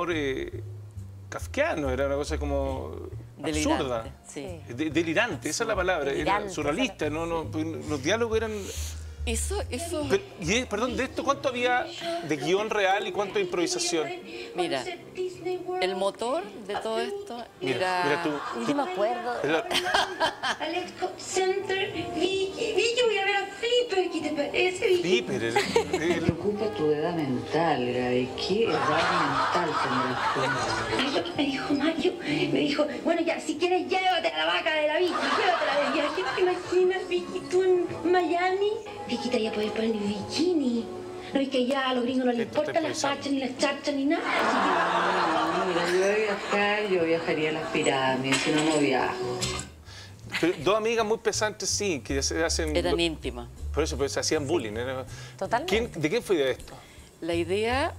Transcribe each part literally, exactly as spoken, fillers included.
humor eh, kafkiano, era una cosa como delirante, absurda. Sí. De, delirante, esa es la palabra, Delirante, era surrealista, no, no, los diálogos eran... Eso, eso... Pero, y, perdón, de esto, ¿cuánto había de guión real y cuánto de improvisación? Mira, el motor de todo esto Mira, era... mira tú. Yo me acuerdo. Era- Alex Center, Vicky, Vicky, voy a ver a Flipper, ¿qué te parece, Vicky? Flipper, era- Me era- preocupa tu edad mental, Gaby. ¿Qué edad mental tendrás tú? Es lo que me dijo Mario. Me dijo, bueno, ya, si quieres, llévate a la vaca de la Vicky, llévatela de viaje. ¿Te imaginas, Vicky, tú en Miami? Vicky, te voy a poder poner mi bikini. No es que ya a los gringos no les Esto está importan las improvisado. fachas, ni las charchas, ni nada. No, mira, yo voy a viajar, yo viajaría a las pirámides, si no, no viajo. pero dos amigas muy pesantes, sí, que se hacen... Eran íntimas. Por eso, pues, se hacían bullying. Era- Totalmente. ¿Quién- ¿De quién fue de esto? La idea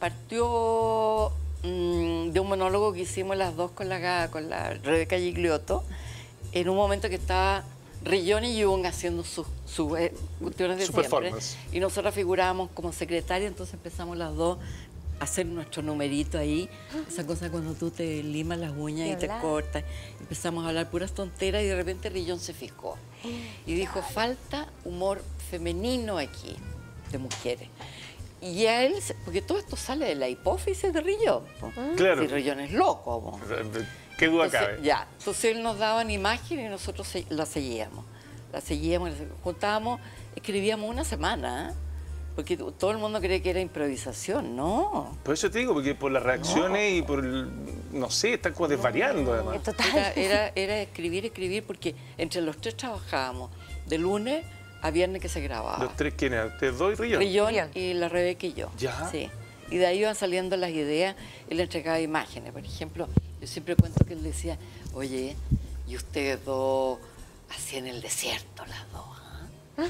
partió mm, de un monólogo que hicimos las dos con la, con la Rebeca Gigliotto, en un momento que estaba Rillón y Jung haciendo sus sus, eh, cuestiones de Su siempre. performance. Y nosotros figurábamos como secretaria, entonces empezamos las dos a hacer nuestro numerito ahí. Esa cosa cuando tú te limas las uñas Y y te hablar. cortas. Empezamos a hablar puras tonteras y de repente Rillón se fijó. Y dijo, falta humor femenino aquí, de mujeres. Y a él, se- porque todo esto sale de la hipófisis de Rillón. po. Claro. Si Rillón es loco. po. ¿Qué duda Entonces, cabe? ya, entonces él nos daba una imagen y nosotros se- la seguíamos. La seguíamos, la se- juntábamos, escribíamos una semana, ¿eh? Porque t- todo el mundo cree que era improvisación, ¿no? Por eso te digo, porque por las reacciones y por, el- no sé, están como desvariando además. Eh, Total. Era, era, era escribir, escribir, porque entre los tres trabajábamos de lunes a viernes que se grababa. Los tres, ¿quiénes eran? ¿Ustedes dos y Rillón? Rillón Rillón. y la Rebeca y yo. Ya. Sí. Y de ahí iban saliendo las ideas, él entregaba imágenes. Por ejemplo, yo siempre cuento que él decía, oye, y ustedes dos así en el desierto, las dos. ¿ah?".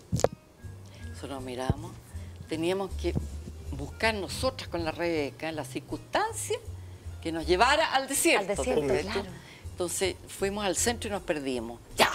Nosotros nos miramos, teníamos que buscar nosotras con la Rebeca la circunstancia que nos llevara al desierto. Al desierto, ¿te ves? claro. Entonces fuimos al centro y nos perdimos. ¡Ya!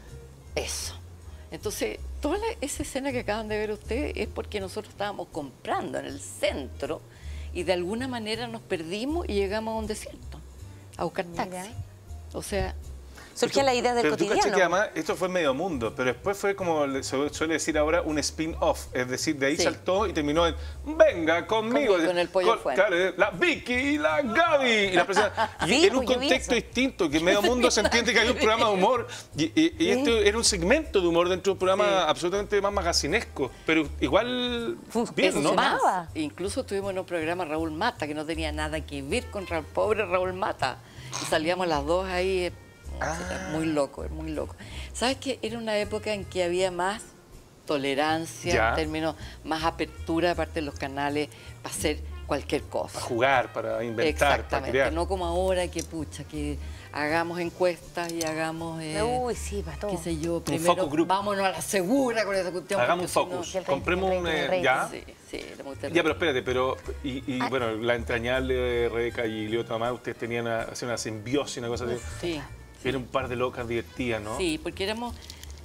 Eso. Entonces, toda la- esa escena que acaban de ver ustedes es porque nosotros estábamos comprando en el centro y de alguna manera nos perdimos y llegamos a un desierto a buscar Mira. taxi. O sea, Surgía la idea del Pero tú caché cotidiano. que además esto fue medio mundo, pero después fue como le- se suele decir ahora un spin-off, es decir, de ahí Sí. saltó y terminó en venga conmigo. Conmigo, en el Pollo Fuente. Claro, eh, la Vicky y la Gaby. Y, la presenta- y Sí, en un pues yo vi contexto eso. distinto, que medio mundo se entiende que hay un programa de humor. Y, y- y esto era un segmento de humor dentro de un programa Sí. absolutamente más magacinesco, pero igual bien, eso ¿no? más. Funcionaba. Incluso tuvimos en un programa Raúl Mata, que no tenía nada que ver con el pobre Raúl Mata. Y salíamos las dos ahí, eh, Ah. muy loco, muy loco. ¿Sabes qué? Era una época en que había más tolerancia, Ya. en términos, más apertura de parte de los canales para hacer cualquier cosa. Para jugar, para inventar, para Exactamente, crear. no como ahora que pucha, que hagamos encuestas y hagamos, eh, Uy, sí, para todo. qué sé yo, primero focus group. vámonos a la segura con esa cuestión. Hagamos un porque si no- focus, el rating, compremos el un... rating, el eh, rating. ¿ya? Sí, sí, era muy terrible. Ya, pero espérate, pero... Y, y, Ah. bueno, la entrañable de Rebeca y Leo Tomás, ustedes tenían una, hacían una simbiosis, una cosa así. Sí. Era un par de locas divertidas, ¿no? Sí, porque éramos,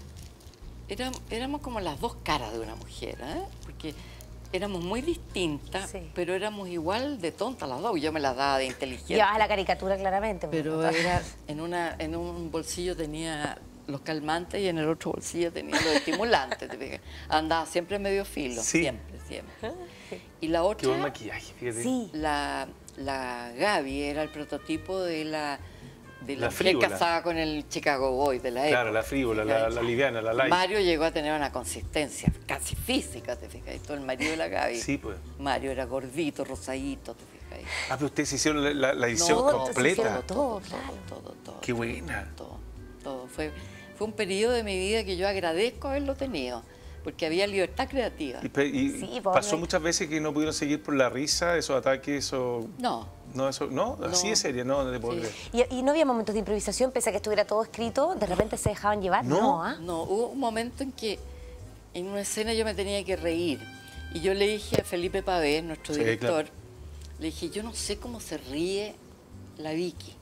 éramos, éramos como las dos caras de una mujer, ¿eh? Porque éramos muy distintas, Sí. pero éramos igual de tontas las dos. Yo me las daba de inteligente. Llevabas la caricatura claramente. pues, Pero total. era, en, una, en un bolsillo tenía los calmantes y en el otro bolsillo tenía los estimulantes. ¿te fijas? Andaba siempre medio filo, Sí. siempre, siempre. Y la Qué buen otra, maquillaje, fíjate. Sí. la, la Gaby era el prototipo de la, de la, La mujer frívola. casada con el Chicago Boy de la época. Claro, la frívola, la, ¿cachai? la liviana, la light. Mario llegó a tener una consistencia casi física, ¿te fijas? Todo el marido de la Gaby. Sí, pues. Mario era gordito, rosadito, ¿te fijas? Ah, pero ustedes hicieron la, la- la edición No, completa. hicieron todo, todo, todo, claro. todo, todo. Qué buena. Todo, todo. Fue, fue un periodo de mi vida que yo agradezco haberlo tenido, porque había libertad creativa. Y, pe- y Sí, pues, pasó me- muchas veces que no pudieron seguir por la risa, esos ataques, eso... No, No, eso, no, así No. de serio, no, no te puedo Sí. creer. ¿Y, y no había momentos de improvisación, pese a que estuviera todo escrito, de repente se dejaban llevar? No. ¿ah? no, hubo un momento en que en una escena yo me tenía que reír y yo le dije a Felipe Pavés, nuestro Sí, director, claro. le dije, yo no sé cómo se ríe la Vicky.